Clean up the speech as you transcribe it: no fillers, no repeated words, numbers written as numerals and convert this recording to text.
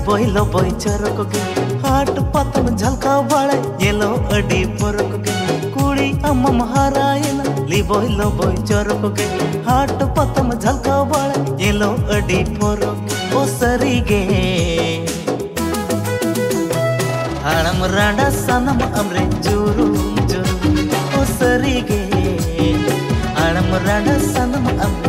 लबोई चरक गे हाट पतम झलका बाड़े येलो अडी परक गे कुड़ी अमम हरायना लबोई चरक गे हाट पतम झलका बाड़े येलो अडी परक ओ सरी गे हाड़म राडा सनम अमरे जुरू जुरू ओ सरी गे हाड़म राडा सनम